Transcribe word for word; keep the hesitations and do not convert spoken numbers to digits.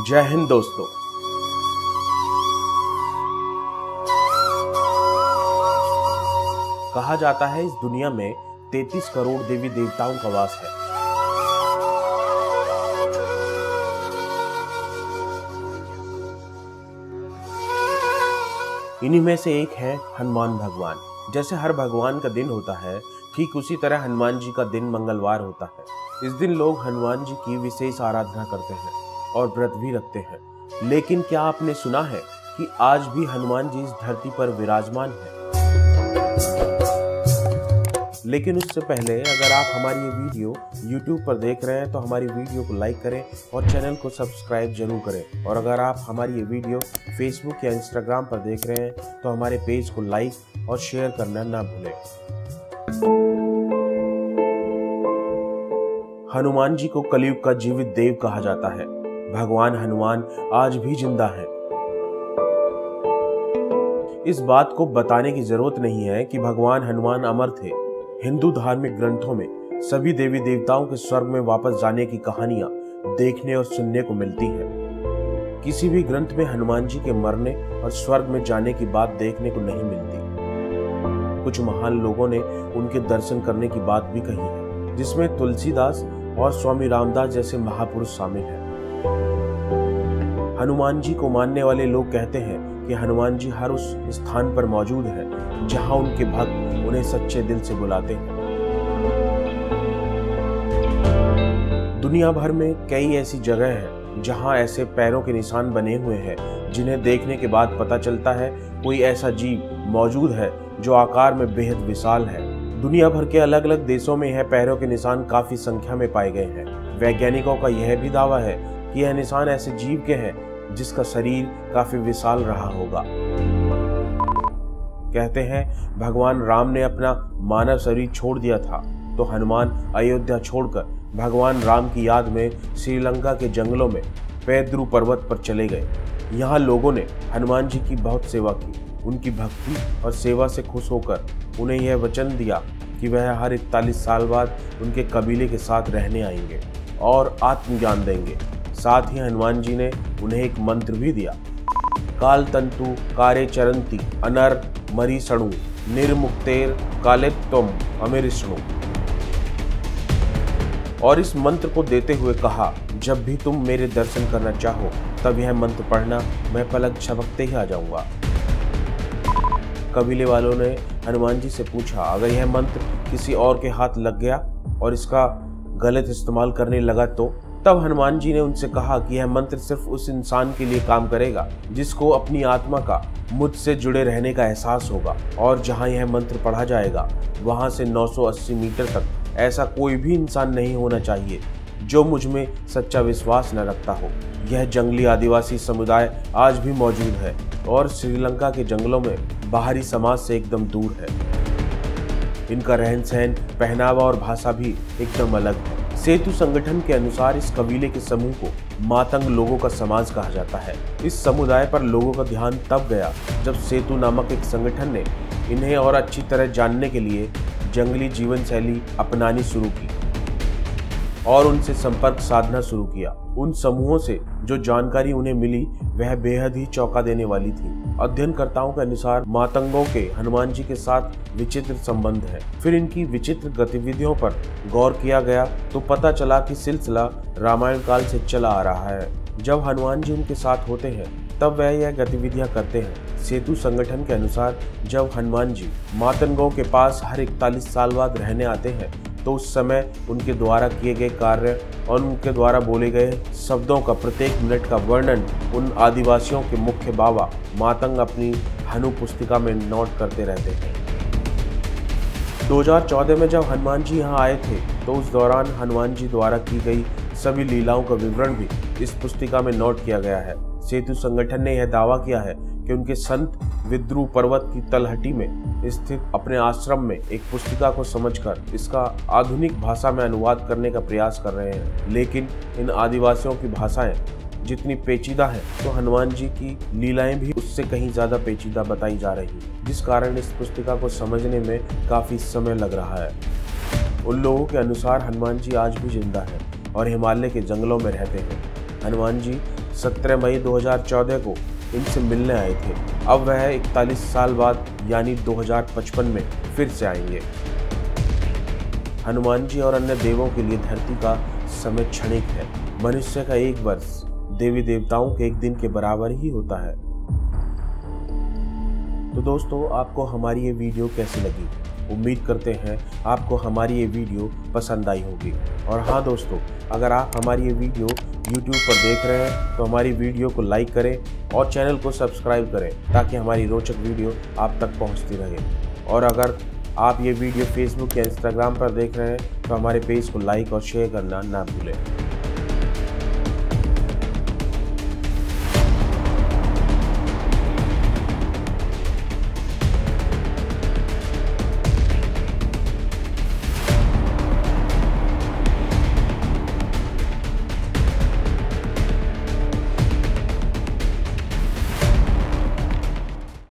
जय हिंद दोस्तों। कहा जाता है इस दुनिया में तैंतीस करोड़ देवी देवताओं का वास है। इन्हीं में से एक है हनुमान भगवान। जैसे हर भगवान का दिन होता है, ठीक उसी तरह हनुमान जी का दिन मंगलवार होता है। इस दिन लोग हनुमान जी की विशेष आराधना करते हैं और व्रत भी रखते हैं। लेकिन क्या आपने सुना है कि आज भी हनुमान जी इस धरती पर विराजमान हैं? लेकिन उससे पहले अगर आप हमारी ये वीडियो यूट्यूब पर देख रहे हैं तो हमारी वीडियो को लाइक करें और चैनल को सब्सक्राइब जरूर करें। और अगर आप हमारी ये वीडियो फेसबुक या इंस्टाग्राम पर देख रहे हैं तो हमारे पेज को लाइक और शेयर करना ना भूलें। हनुमान जी को कलयुग का जीवित देव कहा जाता है। भगवान हनुमान आज भी जिंदा हैं। इस बात को बताने की जरूरत नहीं है कि भगवान हनुमान अमर थे। हिंदू धार्मिक ग्रंथों में सभी देवी देवताओं के स्वर्ग में वापस जाने की कहानियां देखने और सुनने को मिलती हैं। किसी भी ग्रंथ में हनुमान जी के मरने और स्वर्ग में जाने की बात देखने को नहीं मिलती। कुछ महान लोगों ने उनके दर्शन करने की बात भी कही है, जिसमें तुलसीदास और स्वामी रामदास जैसे महापुरुष शामिल हैं। हनुमान जी को मानने वाले लोग कहते हैं कि हनुमान जी हर उस स्थान पर मौजूद है जहां उनके भक्त उन्हें सच्चे दिल से बुलाते हैं। दुनिया भर में कई ऐसी जगह हैं जहां ऐसे पैरों के निशान बने हुए हैं जिन्हें देखने के बाद पता चलता है कोई ऐसा जीव मौजूद है जो आकार में बेहद विशाल है। दुनिया भर के अलग अलग देशों में यह पैरों के निशान काफी संख्या में पाए गए हैं। वैज्ञानिकों का यह भी दावा है कि यह निशान ऐसे जीव के हैं जिसका शरीर काफी विशाल रहा होगा। कहते हैं भगवान राम ने अपना मानव शरीर छोड़ दिया था तो हनुमान अयोध्या छोड़कर भगवान राम की याद में श्रीलंका के जंगलों में पैद्रु पर्वत पर चले गए। यहाँ लोगों ने हनुमान जी की बहुत सेवा की। उनकी भक्ति और सेवा से खुश होकर उन्हें यह वचन दिया कि वह हर इकतालीस साल बाद उनके कबीले के साथ रहने आएंगे और आत्मज्ञान देंगे। साथ ही हनुमान जी ने उन्हें एक मंत्र भी दिया, काल तंतु कारे चरंती अनर मरीषणु निर्मुक्तेर कालेत्वम अमेरिष्णु। और इस मंत्र को देते हुए कहा, जब भी तुम मेरे दर्शन करना चाहो तब यह मंत्र पढ़ना, मैं पलक झपकते ही आ जाऊंगा। कबीले वालों ने हनुमान जी से पूछा, अगर यह मंत्र किसी और के हाथ लग गया और इसका गलत इस्तेमाल करने लगा तो? तब हनुमान जी ने उनसे कहा कि यह मंत्र सिर्फ उस इंसान के लिए काम करेगा जिसको अपनी आत्मा का मुझसे जुड़े रहने का एहसास होगा। और जहां यह मंत्र पढ़ा जाएगा वहां से नौ सौ अस्सी मीटर तक ऐसा कोई भी इंसान नहीं होना चाहिए जो मुझ में सच्चा विश्वास न रखता हो। यह जंगली आदिवासी समुदाय आज भी मौजूद है और श्रीलंका के जंगलों में बाहरी समाज से एकदम दूर है। इनका रहन सहन, पहनावा और भाषा भी एकदम अलग है। सेतु संगठन के अनुसार इस कबीले के समूह को मातंग लोगों का समाज कहा जाता है। इस समुदाय पर लोगों का ध्यान तब गया जब सेतु नामक एक संगठन ने इन्हें और अच्छी तरह जानने के लिए जंगली जीवन शैली अपनानी शुरू की और उनसे संपर्क साधना शुरू किया। उन समूहों से जो जानकारी उन्हें मिली वह बेहद ही चौंका देने वाली थी। अध्ययनकर्ताओं के अनुसार मातंगों के हनुमान जी के साथ विचित्र संबंध है। फिर इनकी विचित्र गतिविधियों पर गौर किया गया तो पता चला कि सिलसिला रामायण काल से चला आ रहा है। जब हनुमान जी उनके साथ होते हैं तब वह यह गतिविधियां करते हैं। सेतु संगठन के अनुसार जब हनुमान जी मातंगों के पास हर इकतालीस साल बाद रहने आते हैं तो उस समय उनके द्वारा किए गए कार्य और उनके द्वारा बोले गए शब्दों का प्रत्येक मिनट का वर्णन उन आदिवासियों के मुख्य बाबा मातंग अपनी हनु पुस्तिका में नोट करते रहते हैं। दो हज़ार चौदह में जब हनुमान जी यहाँ आए थे तो उस दौरान हनुमान जी द्वारा की गई सभी लीलाओं का विवरण भी इस पुस्तिका में नोट किया गया है। सेतु संगठन ने यह दावा किया है कि उनके संत विद्रु पर्वत की तलहटी में स्थित अपने आश्रम में एक पुस्तिका को समझकर इसका आधुनिक भाषा में अनुवाद करने का प्रयास कर रहे हैं। लेकिन इन आदिवासियों की भाषाएं जितनी पेचीदा है तो हनुमान जी की लीलाएं भी उससे कहीं ज्यादा पेचीदा बताई जा रही है, जिस कारण इस पुस्तिका को समझने में काफी समय लग रहा है। उन लोगों के अनुसार हनुमान जी आज भी जिंदा है और हिमालय के जंगलों में रहते हैं। हनुमान जी सत्रह मई दो हज़ार चौदह को इनसे मिलने आए थे। अब वह इकतालीस साल बाद यानी दो हज़ार पचपन में फिर से आएंगे। हनुमान जी और अन्य देवों के लिए धरती का समय क्षणिक है। मनुष्य का एक वर्ष देवी देवताओं के एक दिन के बराबर ही होता है। तो दोस्तों, आपको हमारी ये वीडियो कैसी लगी? उम्मीद करते हैं आपको हमारी ये वीडियो पसंद आई होगी। और हाँ दोस्तों, अगर आप हमारी ये वीडियो यूट्यूब पर देख रहे हैं तो हमारी वीडियो को लाइक करें और चैनल को सब्सक्राइब करें ताकि हमारी रोचक वीडियो आप तक पहुंचती रहे। और अगर आप ये वीडियो फेसबुक या इंस्टाग्राम पर देख रहे हैं तो हमारे पेज को लाइक और शेयर करना ना भूलें।